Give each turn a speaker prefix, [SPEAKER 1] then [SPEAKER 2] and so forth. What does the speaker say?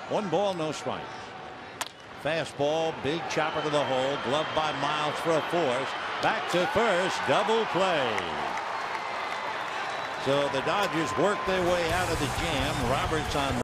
[SPEAKER 1] 1 ball, no strikes. Fastball, big chopper to the hole, gloved by Miles for a force. Back to first, double play. So the Dodgers work their way out of the jam. Roberts on